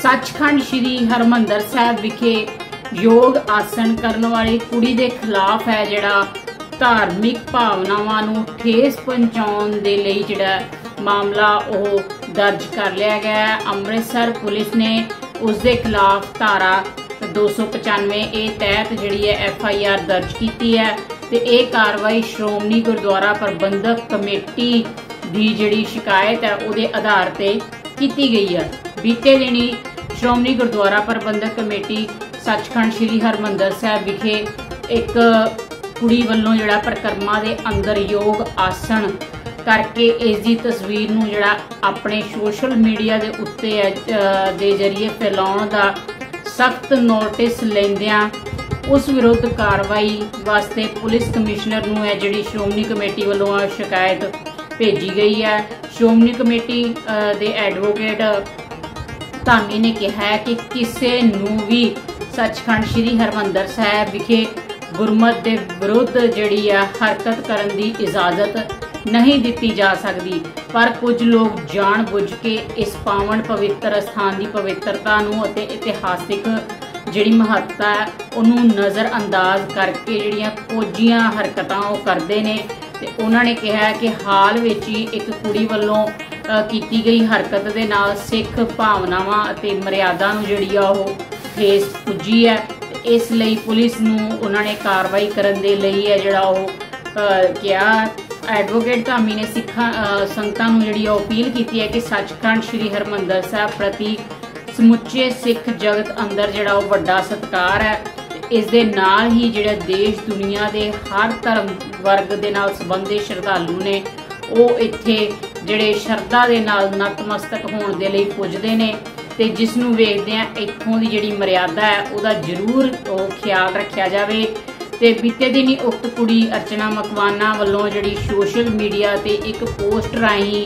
सचखंड श्री हरमंदर साहब विखे योग आसन करने वाली कुड़ी के खिलाफ है जिहड़ा धार्मिक भावनावां नूं ठेस पहुंचाउण दे लई जिहड़ा मामला वो दर्ज कर लिया गया है। अमृतसर पुलिस ने उसके खिलाफ धारा 295 ए तहत जिहड़ी है FIR दर्ज की है ते ये कार्रवाई श्रोमणी गुरुद्वारा प्रबंधक कमेटी की जिहड़ी शिकायत है उहदे आधार ते की गई है। बीते दिनी श्रोमणी गुरुद्वारा प्रबंधक कमेटी सचखंड श्री हरमंदर साहब विखे एक कुड़ी वालों जिहड़ा परिक्रमा दे अंदर योग आसन करके इसकी तस्वीर नूं जिहड़ा अपने सोशल मीडिया के उत्ते दे जरिए फैलाउण दा सख्त नोटिस लैंदियां उस विरुद्ध कार्रवाई वास्ते पुलिस कमिश्नर नूं है जिहड़ी श्रोमणी कमेटी वालों शिकायत भेजी गई है। श्रोमणी कमेटी दे एडवोकेट धामी ने कहा है कि किसी नूं भी सचखंड श्री हरमंदर साहब विखे गुरमत के विरुद्ध जिहड़ी है हरकत करन दी इजाजत नहीं दी जा सकती, पर कुछ लोग जान बुझ के इस पावन पवित्र स्थान की पवित्रता नूं अते इतिहासिक जिहड़ी महत्ता है उन्होंने नज़रअंदाज करके जिहड़ियां खोजियां हरकतां वो करते हैं। तो उन्होंने कहा कि हाल विच ही एक कुड़ी वालों की गई हरकत के नाल सिख भावनावां अते मर्यादा नूं जिहड़ी आ वो ठेस पुजी है। इसलिए पुलिस नूं उन्होंने कार्रवाई करन दे लई है जिहड़ा वो क्या एडवोकेट धामी ने सिखा संगतां नूं जिहड़ी अपील की है कि सचखंड श्री हरमंदर साहब प्रति समुचे सिख जगत अंदर जिहड़ा वो वड्डा सत्कार है। इस दे नाल ही जिहड़े देश दुनिया के हर धर्म वर्ग दे नाल संबंधित श्रद्धालु ने वो इत्थे जिहड़े शरधा दे नाल नतमस्तक होण दे लई पुजदे ने ते जिसनूं वेखदिआं इत्थों दी जिहड़ी मर्यादा है उहदा जरूर ख्याल रखिया जावे। ते बीते दिन ही उक्त कुड़ी अर्चना मकवाना वालों जिहड़ी सोशल मीडिया ते एक पोस्ट राही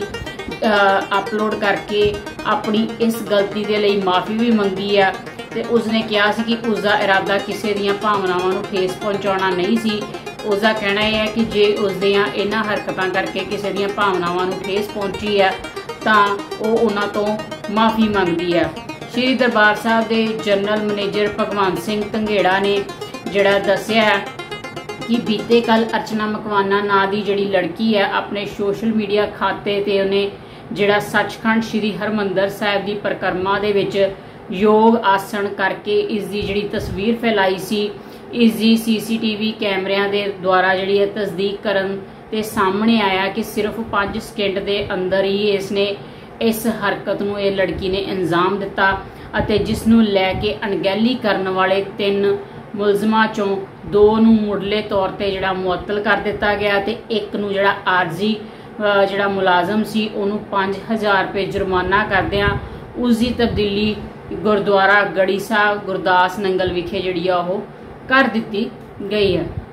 अपलोड करके अपनी इस गलती के लिए माफ़ी भी मंगी है। ते उसने कहा सी कि उसका इरादा किसी दियां भावनावां नूं ठेस पहुँचाउणा नहीं सी। उसका कहना यह है कि जे उसदियां इन्हां हरकतां करके किसी दियां भावनावां नूं ठेस पहुंची है तां वो उन्हां तों माफ़ी मंगदी है। श्री दरबार साहब के जनरल मैनेजर भगवंत सिंह धंगेड़ा ने जिहड़ा दस्सिया है कि बीते कल अर्चना मकवाना नां दी जिहड़ी लड़की है अपने सोशल मीडिया खाते ते उन्हें जिहड़ा सचखंड श्री हरमंदर साहब की परिक्रमा दे विच योग आसन करके इसकी जिहड़ी तस्वीर फैलाई सी। इसकी CCTV कैमरिਆਂ के द्वारा जिहड़ी तस्दीक करन ते सामने आया कि सिर्फ 5 सेकंड के अंदर ही इसने इस हरकत नूं ये लड़की ने अंजाम दिता अते जिसनूं लैके अणगहली करन वाले 3 मुलजमां चों 2 नूं मुढ़ले तौर पर जिहड़ा मुअत्तल कर दिता गया ते एक नूं जिहड़ा आरजी जिहड़ा मुलाजम सी उहनूं 5000 रुपये जुर्माना करदिआं उसकी तब्दीली गुरुद्वारा गढ़ी साहब गुरदास नंगल विखे जिहड़ी आ ओह कर दित्ती गई है।